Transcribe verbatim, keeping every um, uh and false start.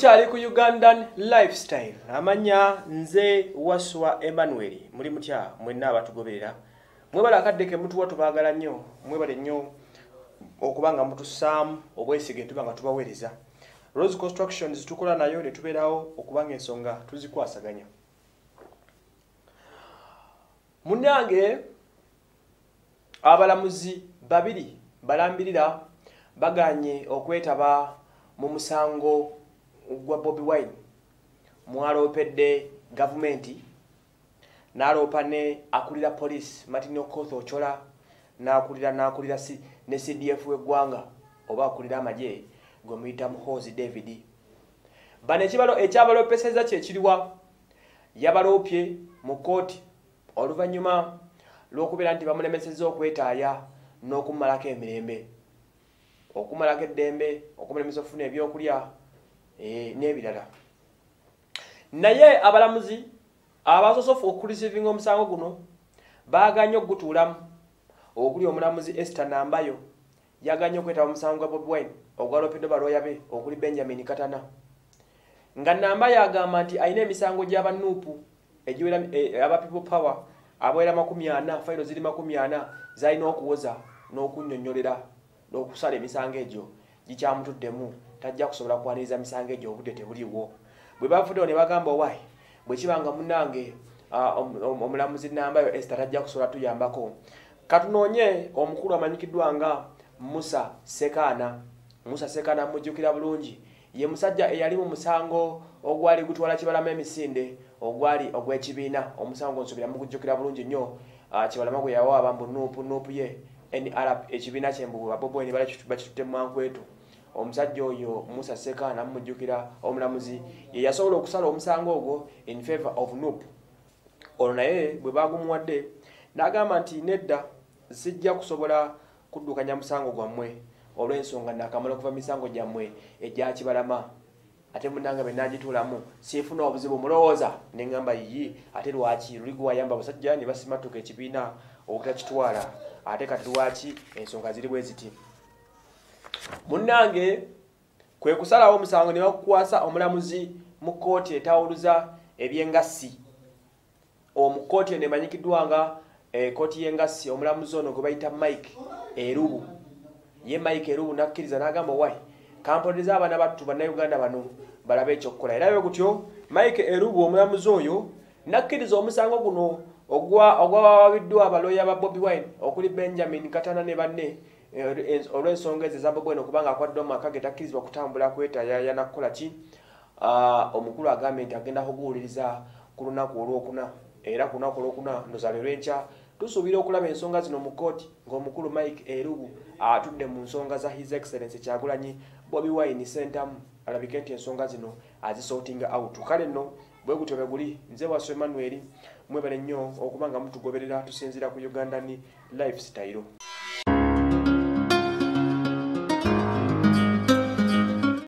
Tukyali ku Ugandan lifestyle. Amanya nze Waswa Emmanuel. Muli mutya mwenna abatugoberera. Mwebale akaddeke mutuwa tubagala nnyo. Mwebale nnyo okubanga mutusaamu obwesige tubanga tubaweereza. Rose Constructions tukola nayo ne tubeerawo okubanga ensonga tuzikwasaganya. Munnange abalamuzi babiri balambirira baganye okwetaba mu musango gwa Bobi Wine mwaloopedde gavumenti n'aloopa ne akulira police Martin Okoth Ochola n'akulira n'akulira si ne C D F w'eggwanga oba akulira amagye gwe muyita Muhoozi David. Bano ekibalo ekyabaloopeseza kye kiriwa yabaloopye mu kkooti oluvannyuma lw'okubeera nti bamulemesezza okwetaaya n'okumalako emirembe okumalako eddembe okumulemesa okufuna ebyokulya e, n'ebirala. Naye abalamuzi abasosofu okurisivinga omusango guno baaganye okugutuulamu okuli omulamuzi Esther Nambayo yaganye okwetaba omusango gwa Bobi Wine ogwaloopeddwa balooya be okuli Benjamin Katana nga Nambayo agamba nti alina emisango gy'abanuupu egiwera e, aba People Power abawera makumi ana fayiro ziri makumi ana zalina okuwoza n'okunnyonnyolera n'okusala emisango egyo gikyamutuddemu tajja kusobola kwaniriza misango egyo obudde tebuliwo. Bwe bavuddewo ne bagamba owaayi bwe kibanga munnange uh, omulamuzi Nambayo Esther tajja kusobola tuyambako katunoonye omukulu amanyikiddwa nga Musa Sekaana. Musa Sekaana mujjukira bulungi ye musajja eyali mu musango ogwali gutwala Kibalama emisinde ogwali ogw'ekibiina omusango nsubira mu kujjukira bulungi nnyo uh, Kibalama gwe yawa abambu nuupu nuupu ye N R P ekibiina ky'embubu Bobi Wine bakitutte mu Mankwetu. Omusajja oyo Musa Sekaana mujjukira omulamuzi ye yasobola okusala omusango ogwo in favor of N U P. Olwo naye bwe bagumuwadde n'agamba nti nedda sijja kusobola kuddukanya musango gwammwe olw'ensonga nakamala okuva misango gyammwe egya Kibalama ate munnanga be nagituulamu siifuna obuzibu mulowooza ne ngamba yiyi ate lwaki luli gwayamba abasajja ne basimatuka ekibiina obutakitwala ate kati lwaki ensonga ziri bwe ziti. Munnange kwe kusalawo omusango ne bakukwasa omulamuzi mu kkooti etawuluza ebyengassi omukooti eno emanyikiddwa nga e, kkooti y'engassi omulamuzi ono gwe bayita Mike Erubu. Ye Mike Erubu nakkiriza n'agamba wayi kampoleza abaana battu bannayuganda bano balabe ekyokukola. Era bwe gutyo Mike Erubu omulamuzi oyo nakkiriza omusango guno ogwawawabiddwa abalooya ba Bobi Wine okuli Benjamin Katana ne banne olw'ensonga ezo eza Bobi Wine okubanga akwaddwa mu maka ge takkirizibwa kutambula kwetaayaya nakukola ki. Uh, omukulu agambye nti agenda kuguwuliriza ku lunaku olwokuna era ku lunaku olwokuna ndozalwe lwenkya tusuubira okulaba ensonga zino mu kkooti ng'omukulu Mike Erubu atudde mu nsonga za His Excellency Kyagulanyi Bobi Wine Sentamu alabike nti ensonga zino azisortinga out. Kale nno bwe gutyo bwe guli nze Waswa Emmanuel mwebale nnyo okubanga mutugoberera tusinziira ku Ugandan lifestyle.